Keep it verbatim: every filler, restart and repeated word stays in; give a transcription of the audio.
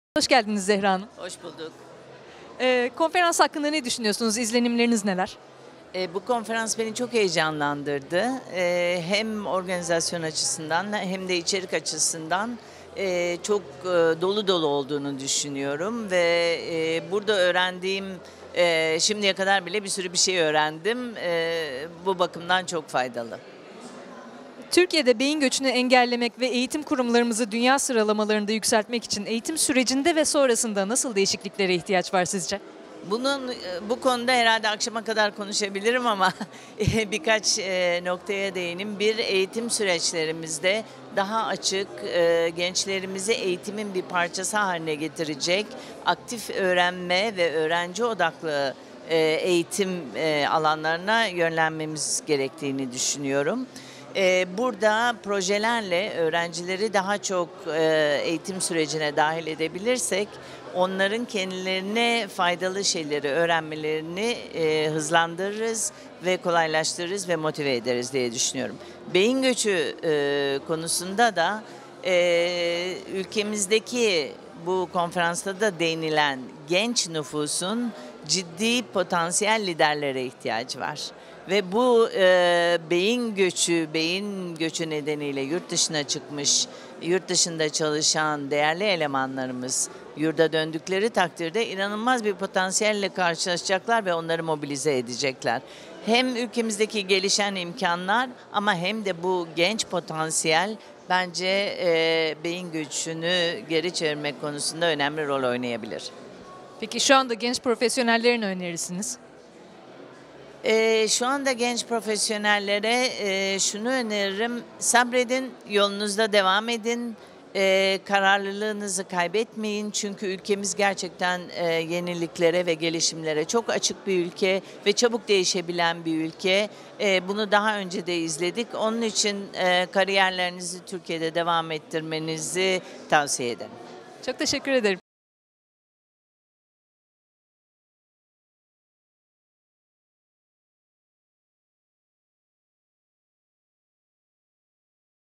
Hoş geldiniz Zehra Hanım. Hoş bulduk. Ee, konferans hakkında ne düşünüyorsunuz? İzlenimleriniz neler? E, bu konferans beni çok heyecanlandırdı. E, hem organizasyon açısından hem de içerik açısından e, çok e, dolu dolu olduğunu düşünüyorum. Ve e, burada öğrendiğim, e, şimdiye kadar bile bir sürü bir şey öğrendim. E, bu bakımdan çok faydalı. Türkiye'de beyin göçünü engellemek ve eğitim kurumlarımızı dünya sıralamalarında yükseltmek için eğitim sürecinde ve sonrasında nasıl değişikliklere ihtiyaç var sizce? Bunun bu konuda herhalde akşama kadar konuşabilirim ama birkaç e, noktaya değinim. Bir, eğitim süreçlerimizde daha açık, e, gençlerimizi eğitimin bir parçası haline getirecek, aktif öğrenme ve öğrenci odaklı e, eğitim e, alanlarına yönlenmemiz gerektiğini düşünüyorum. E, Burada projelerle öğrencileri daha çok e, eğitim sürecine dahil edebilirsek, onların kendilerine faydalı şeyleri öğrenmelerini e, hızlandırırız ve kolaylaştırırız ve motive ederiz diye düşünüyorum. Beyin göçü e, konusunda da e, ülkemizdeki bu konferansta da değinilen genç nüfusun ciddi potansiyel liderlere ihtiyacı var. Ve bu e, beyin göçü, beyin göçü nedeniyle yurt dışına çıkmış, yurt dışında çalışan değerli elemanlarımız yurda döndükleri takdirde inanılmaz bir potansiyelle karşılaşacaklar ve onları mobilize edecekler. Hem ülkemizdeki gelişen imkanlar ama hem de bu genç potansiyel bence e, beyin göçünü geri çevirmek konusunda önemli rol oynayabilir. Peki şu anda genç profesyonellerin önerirsiniz? Ee, şu anda genç profesyonellere e, şunu öneririm: sabredin, yolunuzda devam edin, e, kararlılığınızı kaybetmeyin. Çünkü ülkemiz gerçekten e, yeniliklere ve gelişimlere çok açık bir ülke ve çabuk değişebilen bir ülke. E, bunu daha önce de izledik. Onun için e, kariyerlerinizi Türkiye'de devam ettirmenizi tavsiye ederim. Çok teşekkür ederim.